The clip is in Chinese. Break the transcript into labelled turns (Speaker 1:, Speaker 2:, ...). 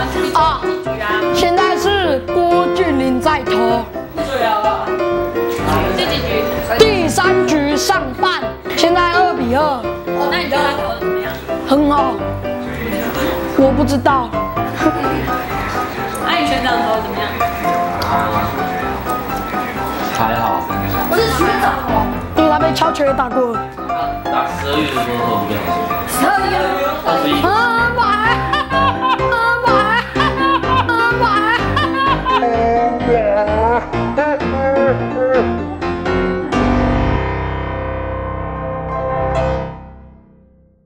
Speaker 1: 啊，现在是郭俊霖在投。
Speaker 2: 对啊。第几局？
Speaker 1: 第3局上半，现在2比2。
Speaker 2: 哦，那你知道他投的怎么样？
Speaker 1: 很好。我不知道。
Speaker 2: 那你学长投的怎么样？
Speaker 3: 还好。
Speaker 1: 我是学长哦，因为他被敲球也打过。
Speaker 3: 打12月的时候不对。
Speaker 1: 12月。啊。